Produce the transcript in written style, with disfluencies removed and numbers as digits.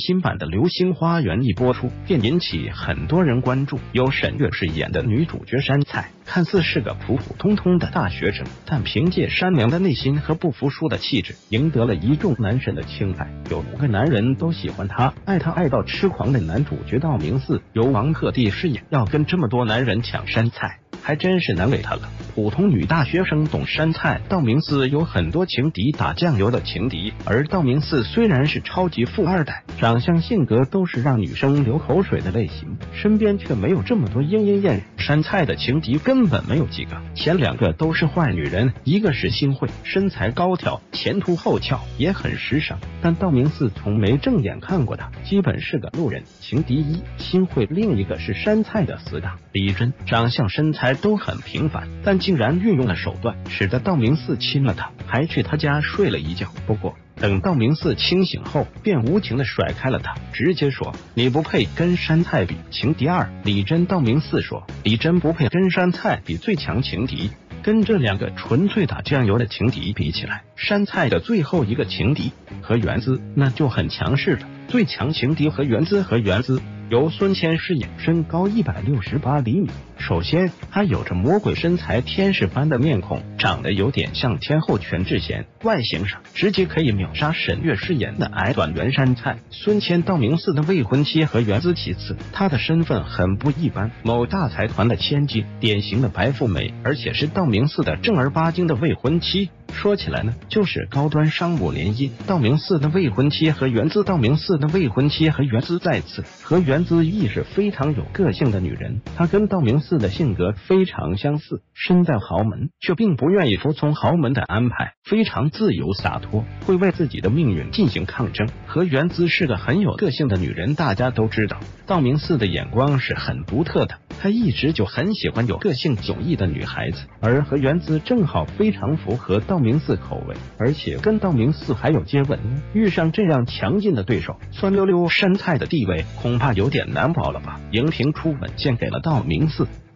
新版的《流星花园》一播出，便引起很多人关注。由沈月饰演的女主角杉菜，看似是个普普通通的大学生，但凭借善良的内心和不服输的气质，赢得了一众男神的青睐。有5个男人都喜欢她，爱她爱到痴狂的男主角道明寺，由王鹤棣饰演，要跟这么多男人抢杉菜，还真是难为他了。普通女大学生懂杉菜，道明寺有很多情敌，打酱油的情敌。而道明寺虽然是超级富二代，长相性格都是让女生流口水的类型，身边却没有这么多莺莺燕燕。杉菜的情敌根本没有几个，前2个都是坏女人，一个是新慧，身材高挑，前凸后翘，也很时尚，但道明寺从没正眼看过她，基本是个路人。情敌1新慧，另一个是杉菜的死党李真，长相身材都很平凡，但竟然运用了手段，使得道明寺亲了她，还去他家睡了一觉。不过等道明寺清醒后，便无情的甩开了他，直接说你不配跟杉菜比。情敌2李真，道明寺说李真不配跟杉菜比。最强情敌跟这2个纯粹打酱油的情敌比起来，杉菜的最后一个情敌和原子那就很强势了。最强情敌和原子由孙谦饰演，身高168厘米。首先，他有着魔鬼身材，天使般的面孔，长得有点像天后全智贤，外形上直接可以秒杀沈月饰演的矮短圆杉菜。孙谦，道明寺的未婚妻和原子其次，他的身份很不一般，某大财团的千金，典型的白富美，而且是道明寺的正儿八经的未婚妻。说起来呢，就是高端商务联姻。道明寺的未婚妻和原子再次和原子亦是非常有个性的女人，她跟道明寺的性格非常相似，身在豪门却并不愿意服从豪门的安排，非常自由洒脱，会为自己的命运进行抗争。和原子是个很有个性的女人，大家都知道道明寺的眼光是很独特的，他一直就很喜欢有个性迥异的女孩子，而和原子正好非常符合道明寺口味，而且跟道明寺还有接吻。遇上这样强劲的对手，酸溜溜杉菜的地位恐怕有点难保了吧。荧屏初吻献给了道明寺。